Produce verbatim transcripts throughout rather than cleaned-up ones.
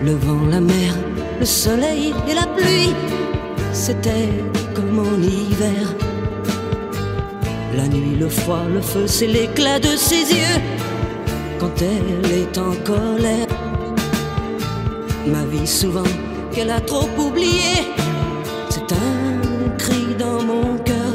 Le vent, la mer, le soleil et la pluie, c'était comme en hiver. La nuit, le froid, le feu, c'est l'éclat de ses yeux quand elle est en colère. Ma vie souvent qu'elle a trop oublié, c'est un cri dans mon cœur.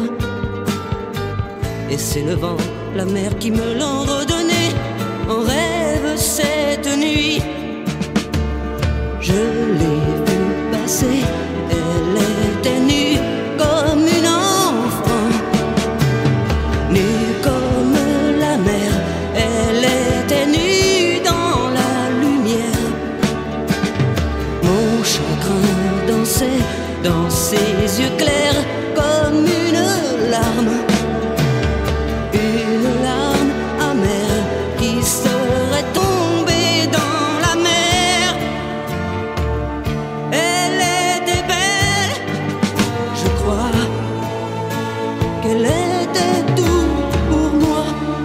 Et c'est le vent, la mer qui me l'ont redonné en rêve cette nuit. Je l'ai vue passer, elle était nue comme une enfant, nue comme la mer, elle était nue dans la lumière. Mon chagrin dansait dans ses yeux clairs comme une larme, une larme amère qui serait tombée dans la mer. Elle était belle, je crois qu'elle était tout pour moi.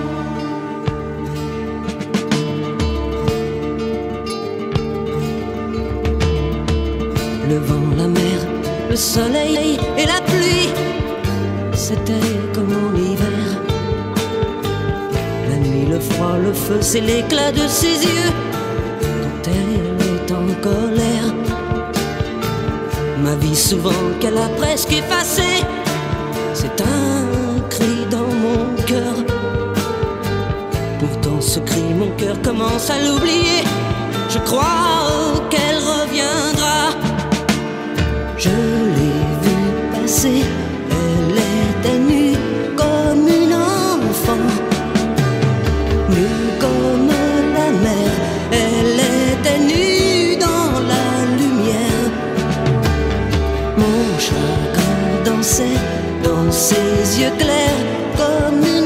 Le vent, la mer, le soleil et la pluie, c'était comme en hiver. La nuit, le froid, le feu, c'est l'éclat de ses yeux quand elle est en colère. Ma vie souvent qu'elle a presque effacée, c'est un cri dans mon cœur. Pourtant ce cri, mon cœur commence à l'oublier. Je crois qu'elle reviendra. Je l'ai vue passer, elle était nue comme une enfant, nue comme la mer, elle était nue dans la lumière. Mon chagrin dansait dans ses yeux clairs comme une